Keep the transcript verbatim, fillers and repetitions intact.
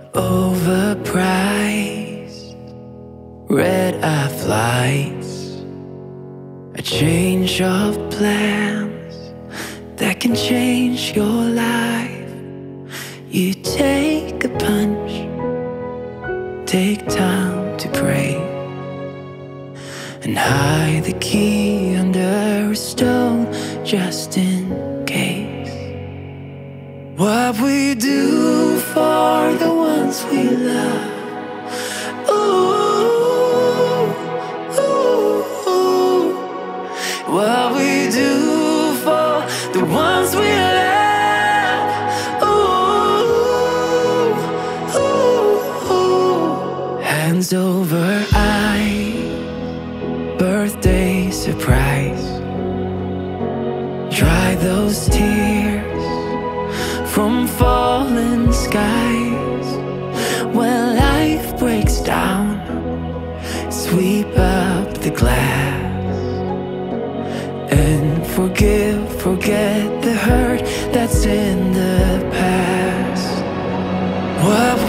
Overpriced red-eye flights, a change of plans that can change your life. You take a punch, take time to pray, and hide the key under a stone just in case. What we do for the ones we love. Ooh, ooh, ooh. What we do for the ones we love. Ooh, ooh, ooh. Hands over eyes, birthday surprise. Dry those tears from falling skies. When life breaks down, sweep up the glass and forgive, forget the hurt that's in the past. What